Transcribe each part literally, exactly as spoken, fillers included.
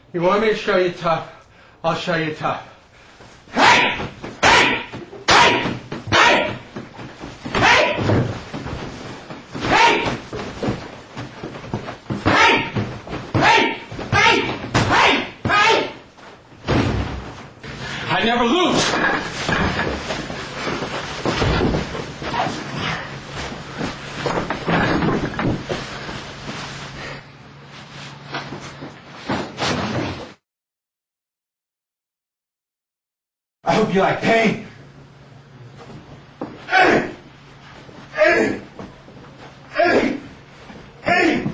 You want me to show you tough? I'll show you tough. Hey! Hey! Hey! Hey! Hey! Hey! Hey! Hey! Hey! Hey! Hey! I never lose. I hope you like pain. Hey! Hey! Hey! Hey!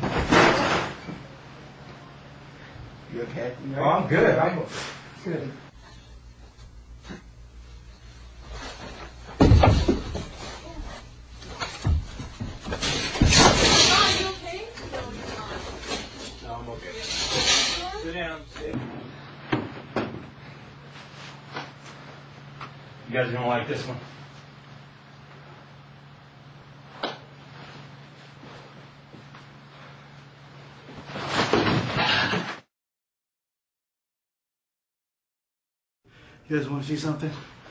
You okay? You Oh, I'm good. I'm good. No, I'm okay. Sit down. Sit. You guys don't like this one? You guys want to see something?